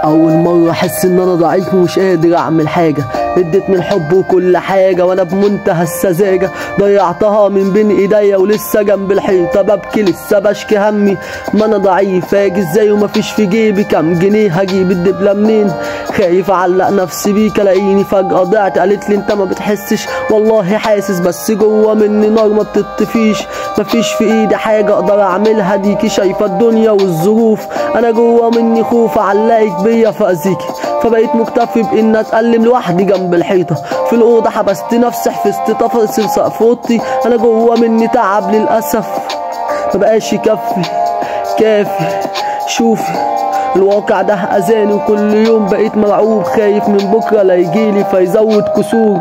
اول مرة احس ان انا ضعيف ومش قادر اعمل حاجة. اديتني الحب وكل حاجة وانا بمنتهى السذاجة ضيعتها من بين ايديا ولسه جنب الحيطة ببكي لسه بشكي همي. ما انا ضعيف اجي ازاي ومفيش في جيبي كام جنيه هجيب الدبلة منين؟ خايف اعلق نفسي بيك الاقيني فجأة ضعت. قالت لي انت ما بتحسش والله حاسس بس جوه مني نار ما بتطفيش. مفيش في ايدي حاجة اقدر اعملها ديكي شايفة الدنيا والظروف. انا جوه مني خوف اعلقك بيا فاذيكي فبقيت مكتفي بان اتألم لوحدي جنب الحيطة. في الأوضة حبست نفسي حفظت تفاصيل سقف أوضتي. أنا جوه مني تعب للأسف مبقاش كافي. شوفي الواقع ده أذاني وكل يوم بقيت مرعوب خايف من بكرة لا يجيلي فيزود كسور.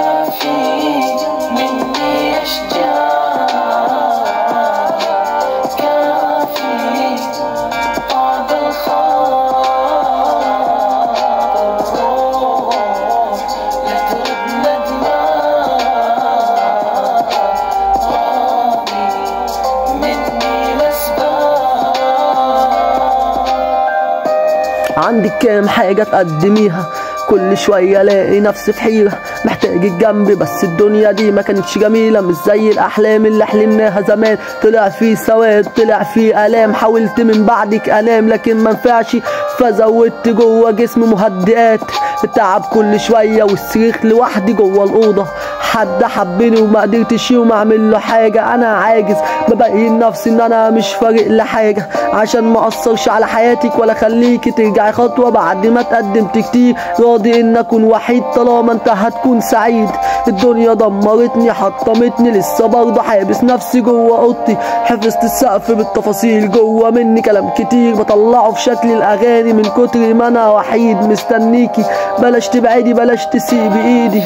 عندك كام حاجة تقدميها كل شوية الاقي نفسي في حيرة محتاجك جنبي بس الدنيا دي ما كانتش جميلة مش زي الأحلام اللي حلمناها زمان. طلع فيه سواد طلع فيه آلام حاولت من بعدك أنام لكن منفعش فزودت جوه جسمي مهدئات. التعب كل شوية والصريخ لوحدي جوه الأوضة. حد حبني وما قدرتش يوم اعمل له حاجة. انا عاجز ببين نفسي ان انا مش فارق لحاجة عشان ما اثرش على حياتك ولا خليكي ترجعي خطوة بعد ما اتقدمت كتير. راضي ان اكون وحيد طالما انت هتكون سعيد. الدنيا دمرتني حطمتني لسه برضه حابس نفسي جوه اوضتي. حفظت السقف بالتفاصيل جوه مني كلام كتير بطلعه في شكل الاغاني من كتر ما انا وحيد مستنيكي. بلاش تبعدي بلاش تسيبي ايدي.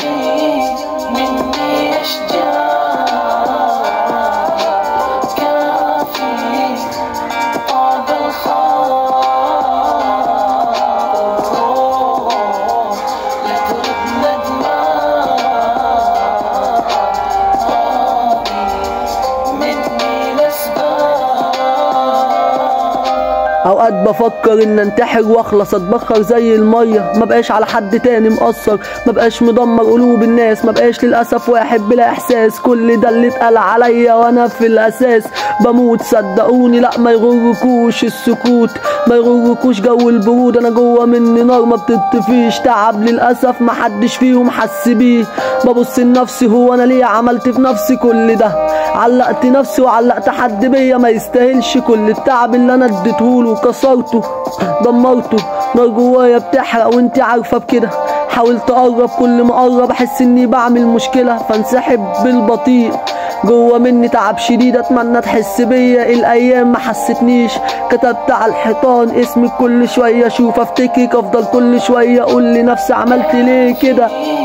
اوقات بفكر ان انتحر واخلص اتبخر زي الميه مبقاش على حد تاني مقصر مبقاش مدمر قلوب الناس مبقاش للاسف واحد بلا احساس. كل ده اللي اتقال عليا وانا في الاساس بموت صدقوني. لا ما يغركوش السكوت ما يغركوش جو البرود. انا جوه مني نار ما بتطفيش تعب للاسف محدش فيهم حس بيه. ببص لنفسي هو انا ليه عملت في نفسي كل ده؟ علقت نفسي وعلقت حد بيا ما يستاهلش كل التعب اللي انا اديتهوله وكسرته دمرته. نار جوايا بتحرق وانتي عارفه بكده. حاولت اقرب كل ما اقرب احس اني بعمل مشكله فانسحب بالبطيء. جوه مني تعب شديد اتمنى تحس بيا. الايام ما حستنيش كتبت على الحيطان اسمك كل شويه اشوف افتكرك افضل كل شويه اقول لنفسي عملت ليه كده.